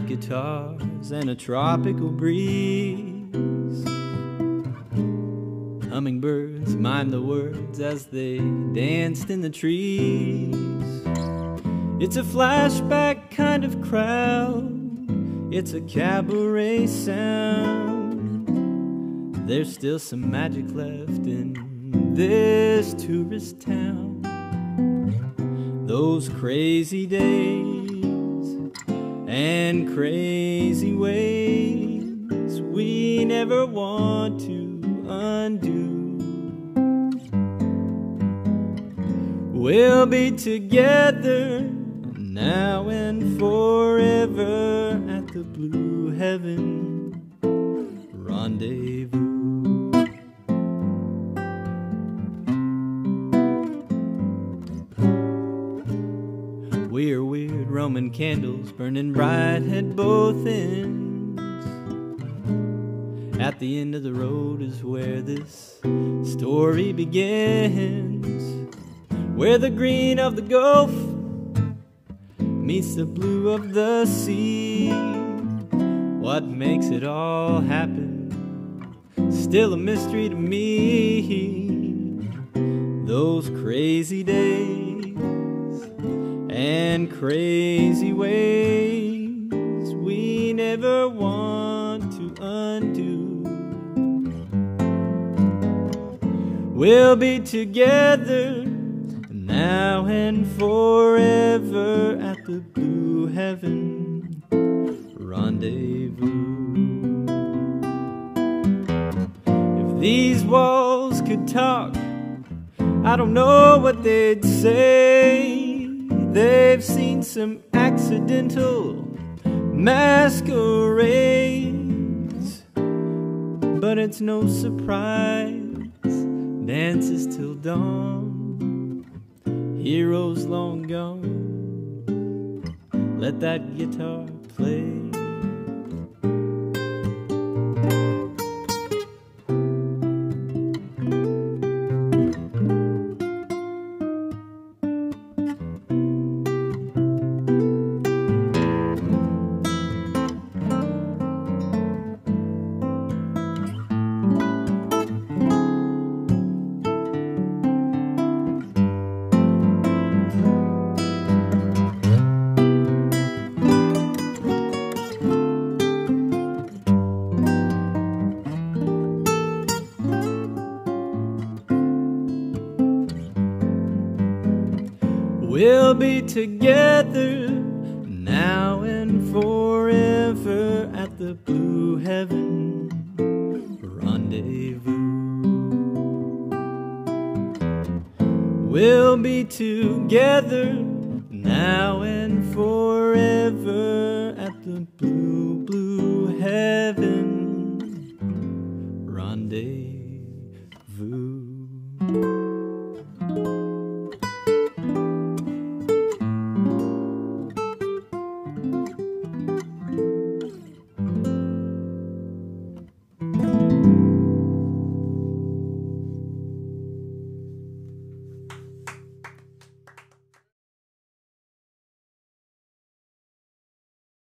night guitars and a tropical breeze. Hummingbirds mime the words as they danced in the trees. It's a flashback kind of crowd, it's a cabaret sound. There's still some magic left in this tourist town. Those crazy days and crazy ways we never want to undo. We'll be together now and forever at the Blue Heaven Rendezvous. We're weird Roman candles burning bright at both ends. At the end of the road is where this story begins, where the green of the Gulf meets the blue of the sea. What makes it all happen, still a mystery to me. Those crazy days and crazy ways we never want to undo. We'll be together now and forever at the Blue Heaven Rendezvous. If these walls could talk, I don't know what they'd say. They've seen some accidental masquerades, but it's no surprise, dances till dawn, heroes long gone, let that guitar play. We'll be together now and forever at the Blue Heaven Rendezvous. We'll be together now and forever at the Blue Heaven Rendezvous.